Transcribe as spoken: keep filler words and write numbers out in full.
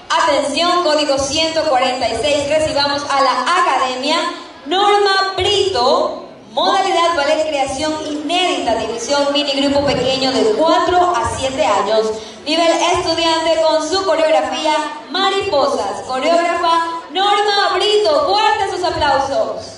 Atención, código ciento cuarenta y seis, recibamos a la Academia Norma Brito, modalidad ballet creación inédita, división mini grupo pequeño de cuatro a siete años, nivel estudiante con su coreografía Mariposas, coreógrafa Norma Brito. Fuertes sus aplausos.